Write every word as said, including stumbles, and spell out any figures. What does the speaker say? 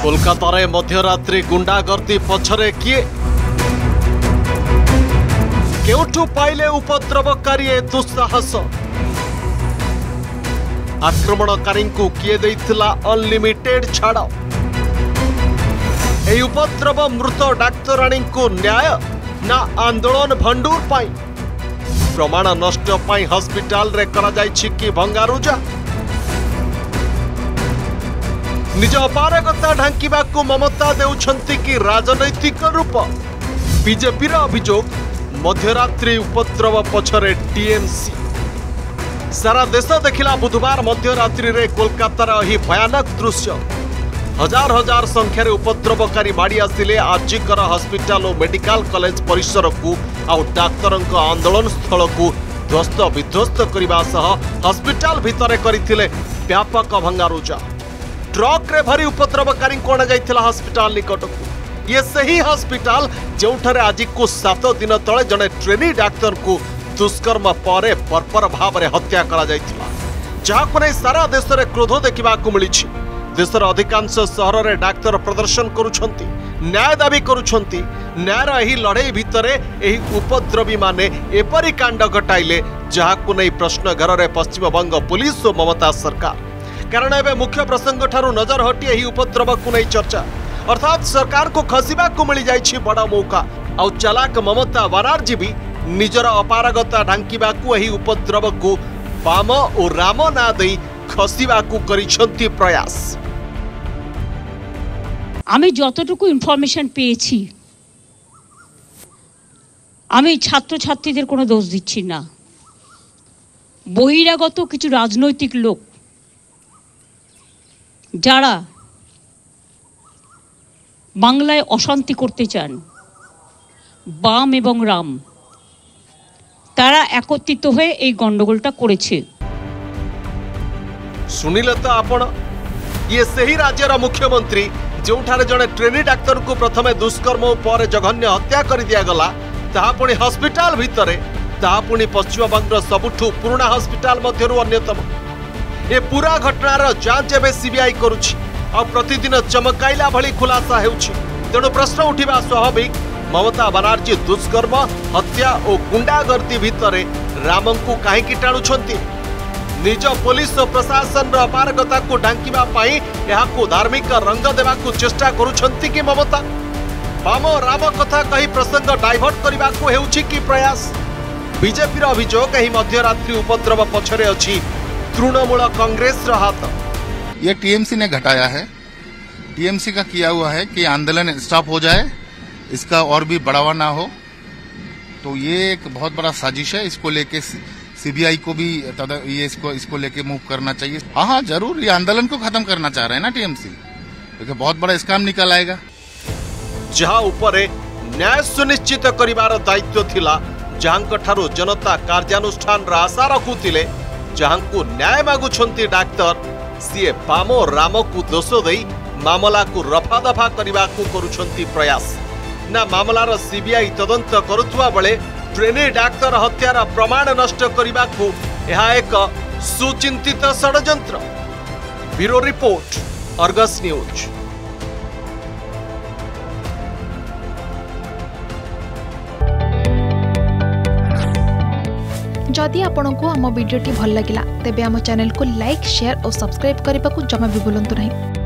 कोलकाता रे मध्यरात्रि गुंडागर्दी पछरे किए केउठु पाइले उपद्रवकारी ए दुस्साहस आक्रमणकारी को किए देइथिला अनलिमिटेड छाड़ ए उपद्रव मृत डाक्तराणी को न्याय ना आंदोलन भंडूर पाई प्रमाण नष्ट पाई हॉस्पिटल रे करा जाइछि कि भंगारुजा निज अपारगता ढांकिबा को ममता देउछंती कि राजनैतिक रूप बीजेपी रा अभियोग मध्यरात्रि उपद्रव पछरे टीएमसी सारा देश देखिला बुधवार मध्यरात्रि रे कोलकातार ही भयानक दृश्य हजार हजार संख्यार उपद्रवकारी माड़ी आसिले आर्जिकर हॉस्पिटल और मेडिकल कॉलेज परिसर को आउ डाक्तर आंदोलन स्थल को ध्वस्त विध्वस्त करने सह हॉस्पिटल भितर करथिले व्यापक भंगारुजा ट्रक रे भरी उपद्रवकारी को अणा जाइथिला हॉस्पिटल निकट को ये सही हॉस्पिटल जोठारे आज को सात दिन तले जने ट्रेनी डाक्तर को दुष्कर्म पर बर्बर भाव में हत्या करा जाइथिला जहाको नै सारा देश रे क्रोध देखिबा को मिली देशर अधिकांश सहर रे डाक्तर प्रदर्शन करुछंती न्याय दाबी करुछंती न्यायर एही लड़ाई भितर एही उपद्रवी माने एपरी कांड घटाइले जहाको नै प्रश्न घर रे पश्चिम बंग पुलिस और ममता सरकार कारण एबे मुख्य प्रसंग ठारू नजर हटी एही उपद्रव को नै चर्चा अर्थात सरकार को खसिबा को मिली जाइछि बड़ा मौका आउ चालाक ममता बनर्जी भी निजर अपारगता ढांकिबा को एही उपद्रव को बाम और राम ना देई खसिबा को करिछंती प्रयास আমি যতটুকু ইনফরমেশন পেয়েছি আমি ছাত্রছাত্রীদের কোনো দোষ দিচ্ছি না বহিরাগত কিছু রাজনৈতিক লোক যারা বাংলায় অশান্তি করতে চান বাম এবং রাম তারা একত্রিত হয়ে এই গন্ডগোলটা করেছে শুনিলে তো আপন ये सही राज्यर मुख्यमंत्री जोठारे जड़े ट्रेनी डाक्तर को प्रथमे दुष्कर्म पर जघन्य हत्या कर दिगला ताहा पुणी हॉस्पिटल भितर ताहा पुणी पश्चिम बंगर सबुठु पुराना हॉस्पिटल मध्यरु अन्यतम ए पूरा घटनार जांच एवं सीबीआई करुछि आ प्रतिदिन चमकाइला भली खुलासा हेउछि तेणु प्रश्न उठिबा स्वाभाविक ममता बनर्जी दुष्कर्म हत्या और गुंडागर्दी भितर रामंकु काहेकि टाणुछंती निज पुलिस और प्रशासन अपारगता को ढांकिबा पाई यहाकु धार्मिक रंग देवा को चेष्टा करुछंती कि ममता बाम राम कथा कही प्रसंग डाइवर्ट करबा को हेउछि कि प्रयास बीजेपी रा अभियोग एही मध्यरात्रि उपद्रव पछरे अछि तृणमूल कांग्रेस रा हाथ ये टीएमसी ने घटाया है टीएमसी का किया हुआ है कि आंदोलन स्टॉप हो जाए इसका और भी बढ़ावा ना हो तो ये एक बहुत बड़ा साजिश है इसको लेके सीबीआई को भी ये इसको इसको लेके मूव करना चाहिए हाँ हाँ जरूर ये आंदोलन को खत्म करना चाह रहे हैं ना टीएमसी क्योंकि बहुत बड़ा स्कैम निकल आएगा जहां ऊपर न्याय सुनिश्चित करिवार दायित्व थिला जहां ठारू जनता कार्यानुष्ठान आशा रखुतिले जहां को न्याय मागुछंती डाक्तर सीए बाम राम को दोष दे मामला को रफा दफा करने को करुछंती प्रयास ना मामलार सीबीआई तदंत करुवा बेले ट्रेनी डाक्तर हत्यार प्रमाण नष्ट करने को यह एक सुचिंतित षड्यंत्र ब्यूरो रिपोर्ट अर्गस न्यूज। जदि आपंक आम भिडी भल लगा तेब आम चैनल को लाइक शेयर और सब्सक्राइब करने को जमा भी भूलु नहीं।